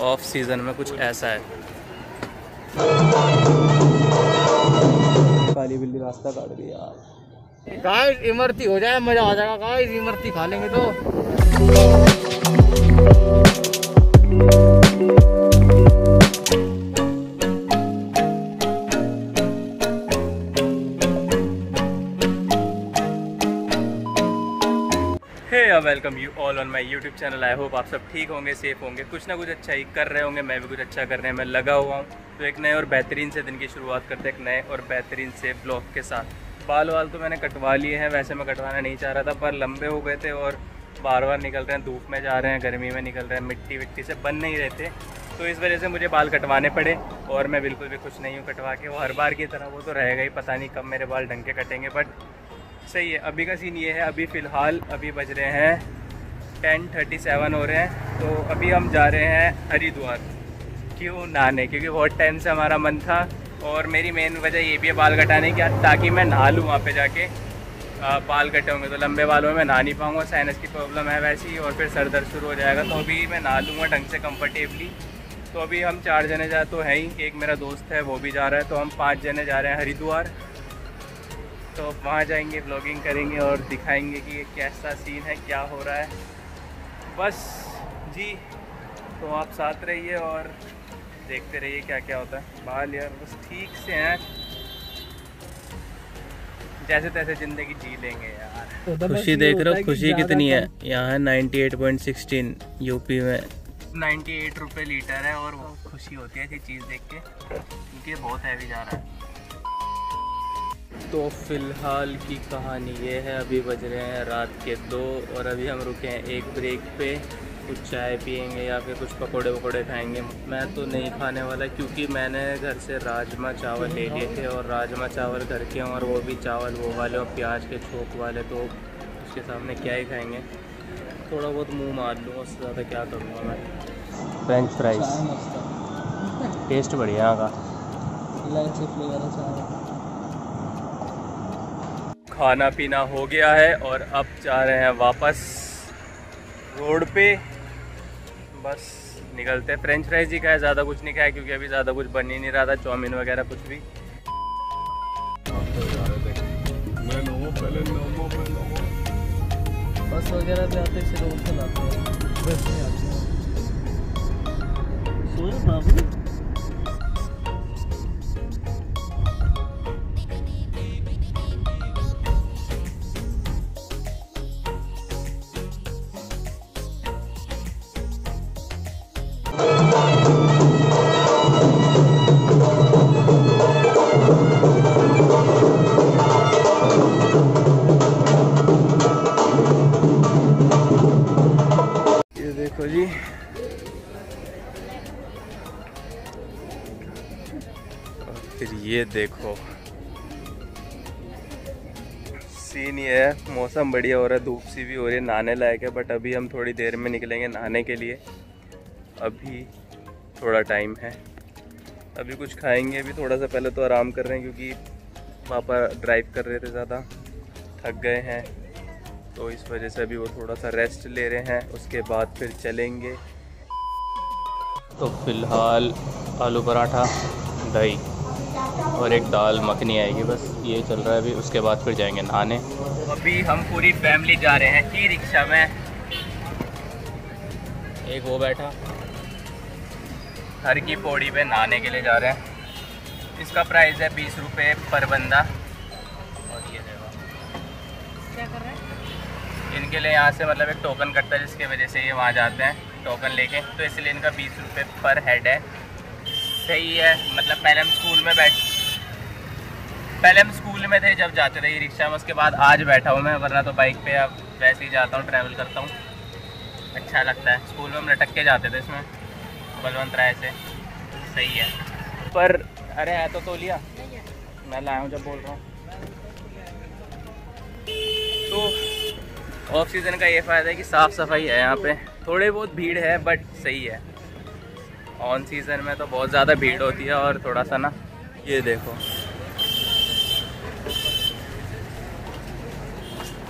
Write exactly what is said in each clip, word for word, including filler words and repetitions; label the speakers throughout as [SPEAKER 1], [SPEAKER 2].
[SPEAKER 1] Of season में कुछ ऐसा है। काली बिल्ली रास्ता काट गई यार।
[SPEAKER 2] गाइस इमरती हो जाए मजा आ जाएगा। गाइस इमरती खा लेंगे तो।
[SPEAKER 1] Hey welcome you all on my YouTube channel. I hope आप सब ठीक होंगे, सेफ होंगे, कुछ ना कुछ अच्छा ही कर रहे होंगे। मैं भी कुछ अच्छा करने में लगा हुआ हूँ। तो एक नए और बेहतरीन से दिन की शुरुआत करते हैं एक नए और बेहतरीन से ब्लॉग के साथ। बाल वाल तो मैंने कटवा लिए हैं, वैसे मैं कटवाना नहीं चाह रहा था पर लंबे हो गए थे और बार बार निकल रहे हैं, धूप में जा रहे हैं, गर्मी में निकल रहे हैं, मिट्टी विट्टी से बन नहीं रहते, तो इस वजह से मुझे बाल कटवाने पड़े। और मैं बिल्कुल भी खुश नहीं हूँ कटवा के। वो हर बार की तरह वो तो रहेगा ही, पता नहीं कब मेरे बाल ढंग के कटेंगे। बट सही है। अभी का सीन ये है, अभी फ़िलहाल अभी बज रहे हैं टेन थर्टी सेवन हो रहे हैं। तो अभी हम जा रहे हैं हरिद्वार। क्यों? नहाने, क्योंकि बहुत टाइम से हमारा मन था। और मेरी मेन वजह ये भी है बाल कटाने की, ताकि मैं नहा लूँ वहाँ पे जाके। आ, बाल कटे होंगे तो लंबे बालों में मैं नहा नहीं पाऊँगा, साइनस की प्रॉब्लम है वैसे ही, और फिर सर दर्द शुरू हो जाएगा। तो अभी मैं नहा लूँगा ढंग से कंफर्टेबली। तो अभी हम चार जने जा तो हैं ही, एक मेरा दोस्त है वो भी जा रहा है, तो हम पाँच जने जा रहे हैं हरिद्वार। तो वहाँ जाएंगे, व्लॉगिंग करेंगे और दिखाएंगे कि ये कैसा सीन है, क्या हो रहा है बस जी। तो आप साथ रहिए और देखते रहिए क्या क्या होता है। बाल यार बस ठीक से हैं, जैसे तैसे ज़िंदगी जी लेंगे यार। खुशी देख रहे हो, खुशी कितनी है यहाँ अट्ठानवे पॉइंट एक छह यूपी में अट्ठानवे रुपये लीटर है। और वो खुशी होती है ऐसी चीज़ देख के, क्योंकि बहुत हैवी जा रहा है। तो फ़िलहाल की कहानी ये है, अभी बज रहे हैं रात के दो और अभी हम रुके हैं एक ब्रेक पे। कुछ चाय पियेंगे या फिर कुछ पकोड़े वकोड़े खाएंगे। मैं तो नहीं खाने वाला, क्योंकि मैंने घर से राजमा चावल ले लिए थे और राजमा चावल घर के और वो भी चावल वो वाले और प्याज के छोक वाले, तो उसके सामने क्या ही खाएंगे। थोड़ा बहुत मुँह मार लूँगा, उससे ज़्यादा क्या करूँगा मैं। फ्रेंच फ्राइज टेस्ट बढ़िया यहाँ का। खाना पीना हो गया है और अब जा रहे हैं वापस रोड पे। बस निकलते हैं। फ्रेंच फ्राइज ही खाए, ज़्यादा कुछ नहीं खाया, क्योंकि अभी ज़्यादा कुछ बन ही नहीं रहा था, चाउमीन वगैरह कुछ भी। बस वगैरह भी आते से रोड से लाते हैं, बस नहीं आते। ये देखो जी, और फिर ये देखो सीन ये है। मौसम बढ़िया हो रहा है, धूप सी भी हो रही है, नहाने लायक है। बट अभी हम थोड़ी देर में निकलेंगे नहाने के लिए। अभी थोड़ा टाइम है, अभी कुछ खाएंगे। अभी थोड़ा सा पहले तो आराम कर रहे हैं, क्योंकि पापा ड्राइव कर रहे थे, ज़्यादा थक गए हैं, तो इस वजह से अभी वो थोड़ा सा रेस्ट ले रहे हैं। उसके बाद फिर चलेंगे। तो फ़िलहाल आलू पराठा, दही और एक दाल मखनी आएगी, बस ये चल रहा है अभी। उसके बाद फिर जाएंगे नहाने। अभी हम पूरी फैमिली जा रहे हैं ई रिक्शा में। एक वो बैठा, हर की पौड़ी पे नहाने के लिए जा रहे हैं। इसका प्राइस है बीस रुपये पर बंदा। और ये देखो क्या कर रहे हैं, इनके लिए यहाँ से मतलब एक टोकन कटता है, जिसकी वजह से ये वहाँ जाते हैं टोकन लेके, तो इसलिए इनका बीस रुपये पर हेड है। सही है। मतलब पहले हम स्कूल में बैठ पहले हम स्कूल में थे जब जाते थे ई रिक्शा में, उसके बाद आज बैठा हूँ मैं, वरना तो बाइक पे अब वैसे ही जाता हूँ, ट्रैवल करता हूँ, अच्छा लगता है। स्कूल में हम लटक के जाते थे इसमें, बलवंत राय से। सही है। पर अरे है तो तौलिया मैं लाया हूँ जब बोल रहा हूँ। तो ऑफ सीज़न का ये फ़ायदा है कि साफ़ सफाई है यहाँ पे। थोड़ी बहुत भीड़ है बट सही है। ऑन सीज़न में तो बहुत ज़्यादा भीड़ होती है और थोड़ा सा ना, ये देखो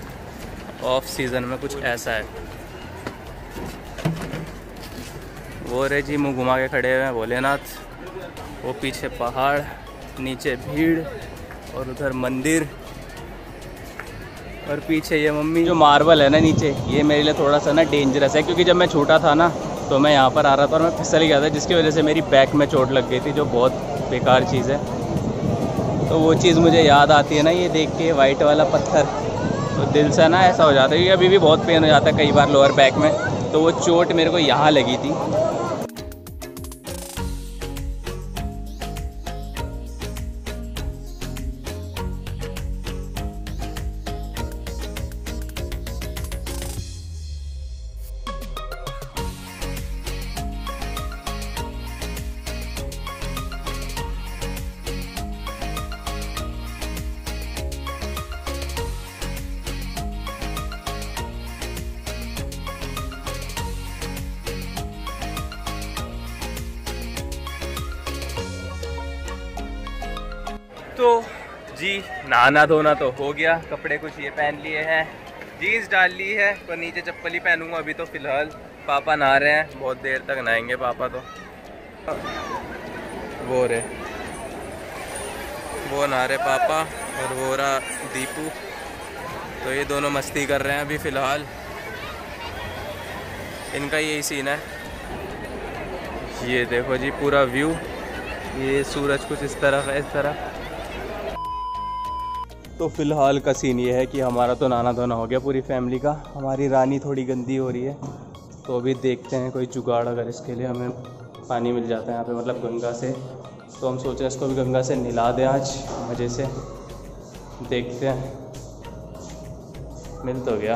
[SPEAKER 1] ऑफ सीज़न में कुछ ऐसा है। वो रे जी मुँह घुमा के खड़े हुए हैं भोलेनाथ। वो पीछे पहाड़, नीचे भीड़ और उधर मंदिर और पीछे ये मम्मी। जो मार्बल है ना नीचे, ये मेरे लिए थोड़ा सा ना डेंजरस है, क्योंकि जब मैं छोटा था ना तो मैं यहाँ पर आ रहा था और मैं फिसल गया था, जिसकी वजह से मेरी बैक में चोट लग गई थी, जो बहुत बेकार चीज़ है। तो वो चीज़ मुझे याद आती है ना ये देख के, वाइट वाला पत्थर, तो दिल से ना ऐसा हो जाता है, क्योंकि अभी भी बहुत पेन हो जाता है कई बार लोअर बैक में। तो वो चोट मेरे को यहाँ लगी थी। तो जी नहाना धोना तो हो गया, कपड़े कुछ ये पहन लिए हैं, जीन्स डाल ली है, पर नीचे चप्पल ही पहनूंगा अभी तो फ़िलहाल। पापा नहा रहे हैं, बहुत देर तक नहाएंगे पापा। तो वो रहे वो नहा रहे पापा और वो रहा दीपू। तो ये दोनों मस्ती कर रहे हैं अभी फ़िलहाल, इनका यही सीन है। ये देखो जी पूरा व्यू, ये सूरज कुछ इस तरफ है, इस तरफ। तो फ़िलहाल का सीन ये है कि हमारा तो नहाना धोना हो गया पूरी फैमिली का। हमारी रानी थोड़ी गंदी हो रही है, तो अभी देखते हैं कोई जुगाड़, अगर इसके लिए हमें पानी मिल जाता है यहाँ पे, मतलब गंगा से, तो हम सोच रहे हैं इसको भी गंगा से नहला दें आज मज़े से। देखते हैं, मिल तो गया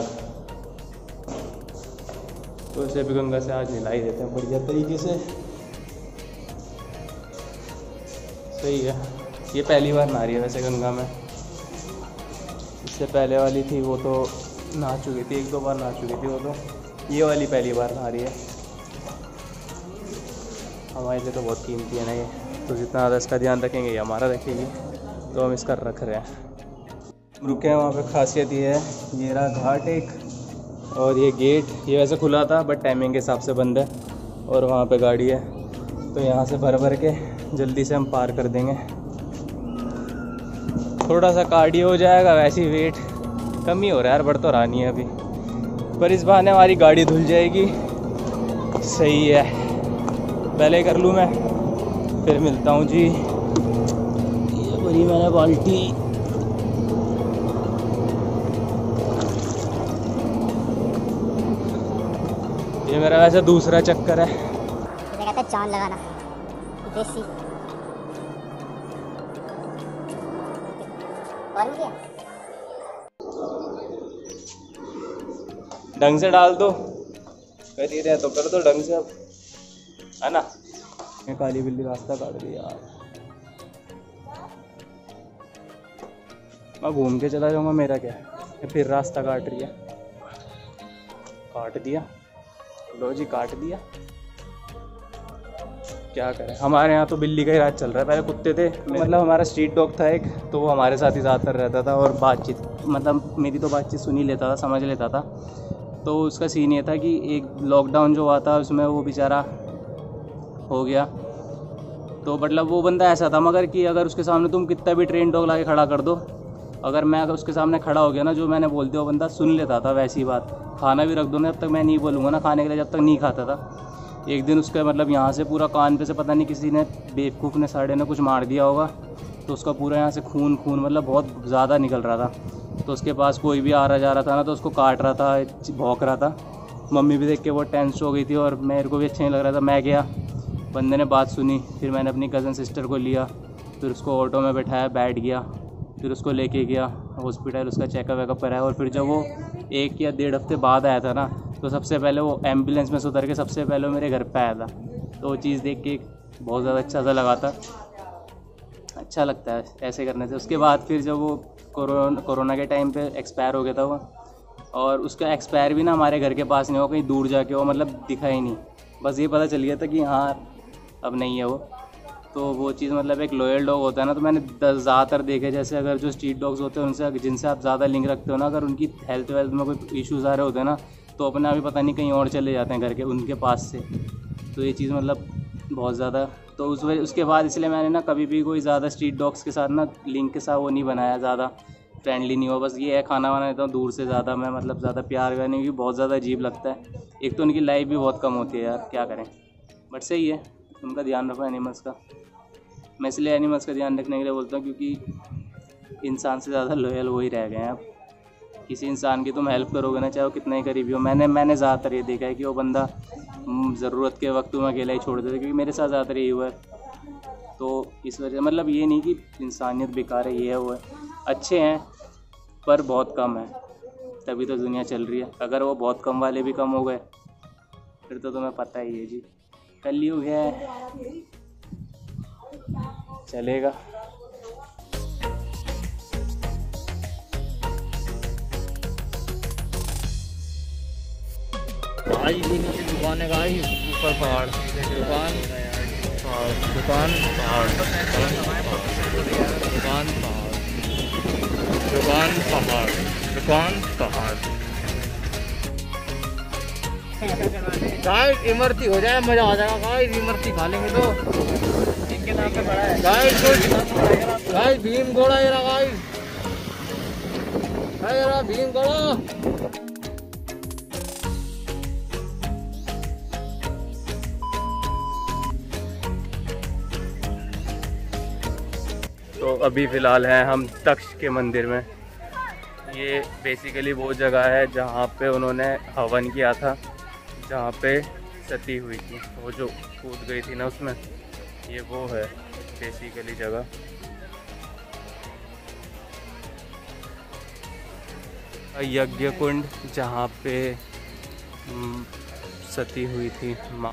[SPEAKER 1] तो इसे भी गंगा से आज नहला ही देते हैं बढ़िया तरीके से। सही है। ये पहली बार नहा रही है वैसे गंगा में, इससे पहले वाली थी वो तो नहा चुकी थी, एक दो बार नहा चुकी थी वो तो, ये वाली पहली बार नहा रही है। हमारे लिए तो बहुत कीमती है ना ये, तो जितना ज़्यादा इसका ध्यान रखेंगे ये हमारा रखेगी, तो हम इसका रख रहे हैं। रुके हैं वहाँ पे, खासियत ये है, ये रहा घाट एक, और ये गेट, ये वैसे खुला था बट टाइमिंग के हिसाब से बंद है, और वहाँ पे गाड़ी है, तो यहाँ से भर भर के जल्दी से हम पार कर देंगे। थोड़ा सा कार्डियो हो जाएगा, वैसे ही वेट कम ही हो रहा है यार, बढ़ तो रहा नहीं है अभी, पर इस बहाने हमारी गाड़ी धुल जाएगी। सही है, पहले कर लूँ मैं, फिर मिलता हूँ जी। ये भरी मैंने बाल्टी, ये मेरा वैसे दूसरा चक्कर है।
[SPEAKER 3] कहता है चांद लगाना देसी और क्या
[SPEAKER 1] ढंग से डाल दो, कर ही रहे तो कर दो ढंग से अब, है ना। ये काली बिल्ली रास्ता काट रही यार, मैं घूम के चला जाऊंगा, मेरा क्या है, फिर रास्ता काट रही है। काट दिया, लो जी काट दिया, क्या करें। हमारे यहाँ तो बिल्ली का ही राज चल रहा है, पहले कुत्ते थे, मतलब हमारा स्ट्रीट डॉग था एक, तो वो हमारे साथ ही ज़्यादातर रहता था, और बातचीत, मतलब मेरी तो बातचीत सुन ही लेता था, समझ लेता था। तो उसका सीन ये था कि एक लॉकडाउन जो हुआ था उसमें वो बेचारा हो गया, तो मतलब वो बंदा ऐसा था मगर कि अगर उसके सामने तुम कितना भी ट्रेन डॉग ला के खड़ा कर दो, अगर मैं अगर उसके सामने खड़ा हो गया ना, जो मैंने बोलते वो बंदा सुन लेता था। वैसी बात, खाना भी रख दो ना, जब तक मैं नहीं बोलूँगा ना खाने के लिए, जब तक नहीं खाता था। एक दिन उसका मतलब यहाँ से पूरा कान पे से पता नहीं किसी ने, बेवकूफ़ ने, साड़े ने कुछ मार दिया होगा, तो उसका पूरा यहाँ से खून खून मतलब बहुत ज़्यादा निकल रहा था। तो उसके पास कोई भी आ रहा जा रहा था ना, तो उसको काट रहा था, भौंक रहा था। मम्मी भी देख के बहुत टेंस हो गई थी, और मेरे को भी अच्छा नहीं लग रहा था। मैं गया, बंदे ने बात सुनी, फिर मैंने अपनी कज़न सिस्टर को लिया, फिर उसको ऑटो में बैठाया, बैठ गया, फिर उसको लेके गया हॉस्पिटल, उसका चेकअप वेकअप कराया। और फिर जब वो एक या डेढ़ हफ्ते बाद आया था ना, तो सबसे पहले वो एम्बुलेंस में से उतर के सबसे पहले वो मेरे घर पे आया था। तो वो चीज़ देख के बहुत ज़्यादा अच्छा सा लगा था, अच्छा लगता है ऐसे करने से। उसके बाद फिर जब वो कोरोना कोरोना के टाइम पे एक्सपायर हो गया था वो, और उसका एक्सपायर भी ना हमारे घर के पास नहीं हो, कहीं दूर जाके हो, मतलब दिखा ही नहीं, बस ये पता चल गया था कि हाँ अब नहीं है वो। तो वो चीज़ मतलब एक लॉयल डॉग होता है ना, तो मैंने ज़्यादातर देखे, जैसे अगर जो स्ट्रीट डॉग्स होते हैं उनसे जिनसे आप ज़्यादा लिंक रखते हो ना, अगर उनकी हेल्थ वेल्थ में कोई इश्यूज़ आ रहे होते हैं ना, तो अपने आप ही पता नहीं कहीं और चले जाते हैं घर के, उनके पास से। तो ये चीज़ मतलब बहुत ज़्यादा, तो उस वजह उसके बाद इसलिए मैंने ना कभी भी कोई ज़्यादा स्ट्रीट डॉग्स के साथ ना लिंक के साथ वो नहीं बनाया, ज़्यादा फ्रेंडली नहीं हो। बस ये है खाना वाना देता हूँ दूर से, ज़्यादा मैं मतलब ज़्यादा प्यार करने की बहुत ज़्यादा अजीब लगता है। एक तो उनकी लाइफ भी बहुत कम होती है यार, क्या करें, बट सही है, उनका ध्यान रखो एनिमल्स का। मैं इसलिए एनिमल्स का ध्यान रखने के लिए बोलता हूँ क्योंकि इंसान से ज़्यादा लॉयल वो ही रह गए हैं अब। किसी इंसान की तुम हेल्प करोगे ना, चाहे वो कितना ही करीबी हो। मैंने मैंने ज़्यादातर ये देखा है कि वो बंदा ज़रूरत के वक्त में अकेला ही छोड़ देता है, क्योंकि मेरे साथ ज़्यादातर यही हुआ है। तो इस वजह मतलब ये नहीं कि इंसानियत बेकार है, ये है वो है, अच्छे हैं पर बहुत कम है, तभी तो दुनिया चल रही है। अगर वो बहुत कम वाले भी कम हो गए फिर तो तुम्हें पता ही है जी, कलयुग है, चलेगा।
[SPEAKER 2] भाई ये नीचे दुकान है भाई, ऊपर पहाड़, दुकान पहाड़, दुकान पहाड़, दुकान पहाड़, दुकान पहाड़, दुकान पहाड़। गाइस इमरती हो जाए, मजा आ जाएगा गाइस, इमरती खा लेंगे तो। इनके नाम पे बड़ा है गाइस, गाइस भीम घोड़ा ये रहा गाइस, है ये रहा भीम घोड़ा।
[SPEAKER 1] तो अभी फ़िलहाल हैं हम तक्ष के मंदिर में। ये बेसिकली वो जगह है जहाँ पे उन्होंने हवन किया था, जहाँ पे सती हुई थी, वो जो कूद गई थी ना उसमें, ये वो है बेसिकली जगह। यज्ञ कुंड जहाँ पे सती हुई थी माँ।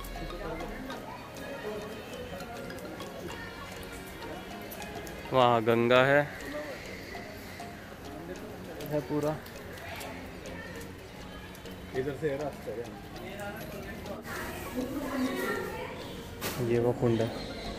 [SPEAKER 1] वहाँ गंगा है, है पूरा इधर से रास्ता है, ये वो कुंड है,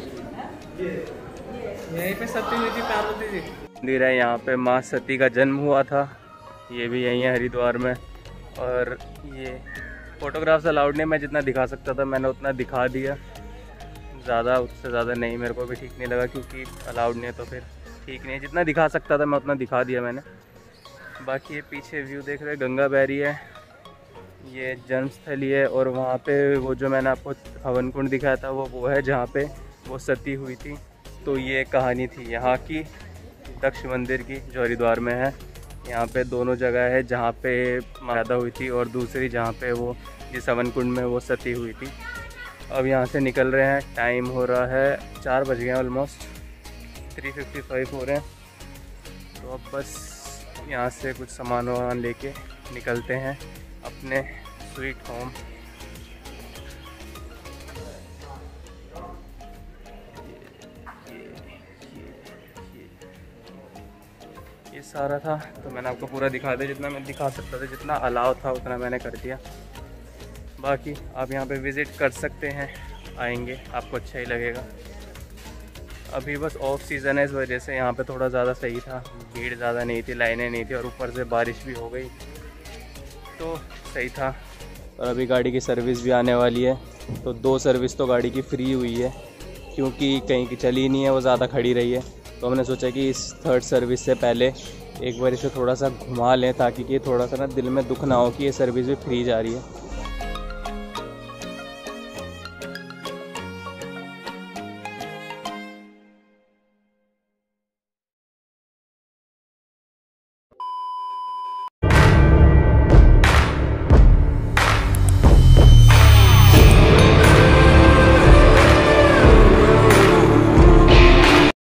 [SPEAKER 1] यहीं पे सती हुई थी पार्वती जी। मंदिर है, यहाँ पे माँ सती का जन्म हुआ था, ये भी यहीं है हरिद्वार में। और ये फोटोग्राफ्स अलाउड नहीं, मैं जितना दिखा सकता था मैंने उतना दिखा दिया, ज़्यादा उससे ज़्यादा नहीं, मेरे को भी ठीक नहीं लगा क्योंकि अलाउड नहीं है तो फिर ठीक नहीं है। जितना दिखा सकता था मैं उतना दिखा दिया मैंने। बाकी ये पीछे व्यू देख रहे हैं, गंगा बह रही है, ये जन्मस्थली है। और वहाँ पे वो जो मैंने आपको हवन कुंड दिखाया था वो वो है जहाँ पे वो सती हुई थी। तो ये कहानी थी यहाँ की तक्ष मंदिर की जो हरिद्वार में है। यहाँ पे दोनों जगह है जहाँ पे पैदा हुई थी और दूसरी जहाँ पे वो जिस हवन कुंड में वो सती हुई थी। अब यहाँ से निकल रहे हैं, टाइम हो रहा है चार बज गए हैं, ऑलमोस्ट थ्री फिफ्टी फाइव हो रहे हैं। तो अब बस यहाँ से कुछ सामान वामान लेके निकलते हैं अपने स्वीट होम। ये सारा था तो मैंने आपको पूरा दिखा दिया, जितना मैं दिखा सकता था, जितना अलाउ था उतना मैंने कर दिया। बाकी आप यहाँ पे विज़िट कर सकते हैं, आएंगे आपको अच्छा ही लगेगा। अभी बस ऑफ सीज़न है, इस वजह से यहाँ पे थोड़ा ज़्यादा सही था, भीड़ ज़्यादा नहीं थी, लाइनें नहीं थी और ऊपर से बारिश भी हो गई तो सही था। और अभी गाड़ी की सर्विस भी आने वाली है, तो दो सर्विस तो गाड़ी की फ्री हुई है क्योंकि कहीं की चली नहीं है, वो ज़्यादा खड़ी रही है। तो हमने सोचा कि इस थर्ड सर्विस से पहले एक बार इसे थोड़ा सा घुमा लें ताकि कि थोड़ा सा ना दिल में दुख ना हो कि ये सर्विस भी फ्री जा रही है।